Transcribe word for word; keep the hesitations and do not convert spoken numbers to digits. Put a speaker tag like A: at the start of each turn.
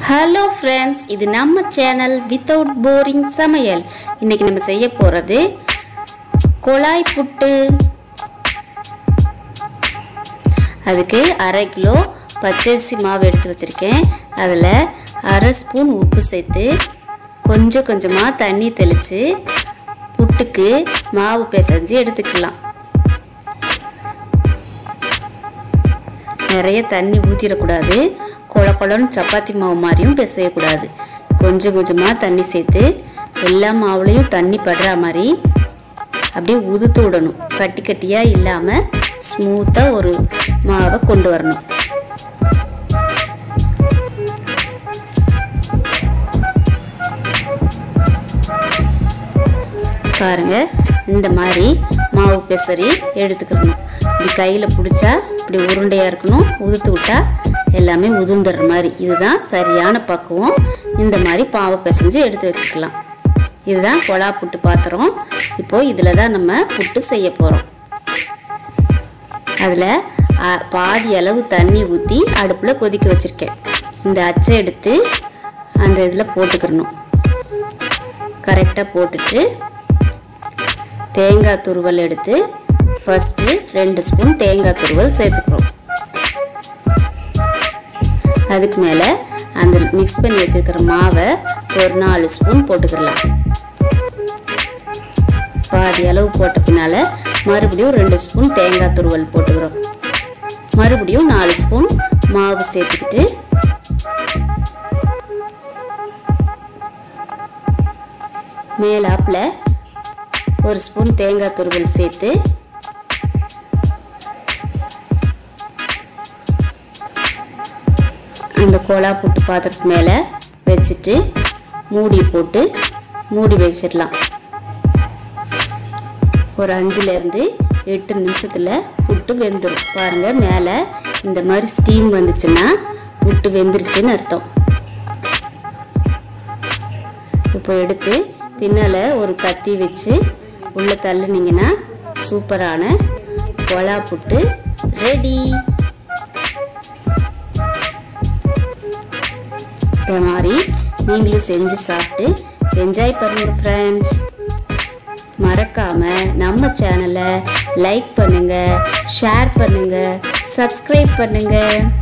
A: Hello friends, இது நம்ம channel without boring சமையல். இன்றைக்கி நம்ம செய்ய போகிறது குழாய் புட்டு. அதுக்கு அரை கிலோ பச்சரிசி மாவு எடுத்து வச்சுருக்கேன். அதில் அரை ஸ்பூன் உப்பு சேர்த்து கொஞ்சம் கொஞ்சமாக தண்ணி தெளித்து புட்டுக்கு மாவு பிசைஞ்சு எடுத்துக்கலாம். நிறைய தண்ணி ஊற்றிடக்கூடாது. கொல கொலன்னு சப்பாத்தி மாவு மாதிரியும் பிசையக்கூடாது. கொஞ்சம் கொஞ்சமாக தண்ணி சேர்த்து எல்லா மாவுலையும் தண்ணி படுற மாதிரி அப்படியே உதுத்து விடணும். கட்டி கட்டியாக இல்லாமல் ஸ்மூத்தாக ஒரு மாவை கொண்டு வரணும். பாருங்க, இந்த மாதிரி மாவு பெசரி எடுத்துக்கணும். இப்படி கையில் பிடிச்சா இப்படி உருண்டையாக இருக்கணும். உதுத்து விட்டா எல்லாமே உதுந்துடுற மாதிரி. இதுதான் சரியான பக்குவம். இந்த மாதிரி பாவை பிசைஞ்சு எடுத்து வச்சுக்கலாம். இதுதான் கொழா புட்டு பாத்திரம். இப்போது இதில் தான் நம்ம புட்டு செய்ய போகிறோம். அதில் பாதி அளவு தண்ணி ஊற்றி அடுப்பில் கொதிக்க வச்சுருக்கேன். இந்த அச்சை எடுத்து அந்த இதில் போட்டுக்கிறணும். கரெக்டாக போட்டுட்டு தேங்காய் துருவல் எடுத்து ஃபஸ்ட்டு ரெண்டு ஸ்பூன் தேங்காய் துருவல் சேர்த்துக்கிறோம். அதுக்கு மேலே அந்த மிக்ஸ் பண்ணி வச்சுருக்கிற மாவை ஒரு நாலு ஸ்பூன் போட்டுக்கலாம். பாதி அளவு போட்ட பின்னால் மறுபடியும் ரெண்டு ஸ்பூன் தேங்காய் துருவல் போட்டுக்கிறோம். மறுபடியும் நாலு ஸ்பூன் மாவு சேர்த்துக்கிட்டு மேலாப்பில் ஒரு ஸ்பூன் தேங்காய் துருவல் சேர்த்து அந்த கோலா புட்டு பாத்திரத்து மேலே வச்சுட்டு மூடி போட்டு மூடி வச்சிடலாம். ஒரு அஞ்சுலேருந்து எட்டு நிமிஷத்தில் புட்டு வெந்துடும். பாருங்கள், மேலே இந்த மாதிரி ஸ்டீம் வந்துச்சுன்னா புட்டு வெந்துருச்சுன்னு அர்த்தம். இப்போ எடுத்து பின்னால் ஒரு கத்தி வச்சு உள்ளே தள்ளுனீங்கன்னா சூப்பரான கோலா புட்டு ரெடி. இந்த மாதிரி நீங்களும் செஞ்சு சாப்பிட்டு என்ஜாய் பண்ணுங்க ஃப்ரெண்ட்ஸ். மறக்காமல் நம்ம சேனலை லைக் பண்ணுங்கள், ஷேர் பண்ணுங்கள், சப்ஸ்கிரைப் பண்ணுங்கள்.